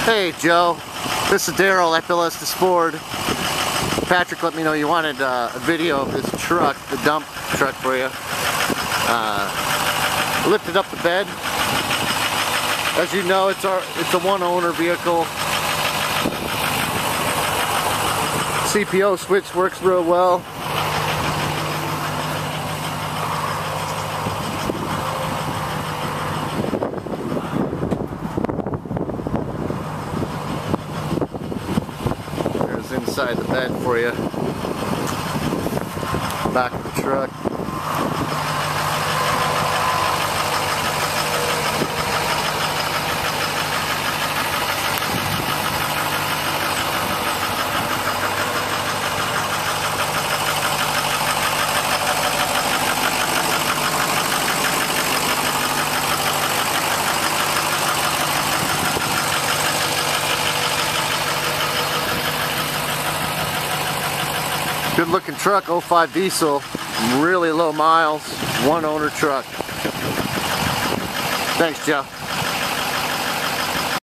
Hey Joe, this is Daryl at Estes Ford. Patrick let me know you wanted a video of this truck, the dump truck for you. Lifted up the bed. As you know, it's a one-owner vehicle. CPO switch works real well. There's inside the bed for you. Back of the truck. Good looking truck, 05 diesel, really low miles, one owner truck. Thanks, Joe.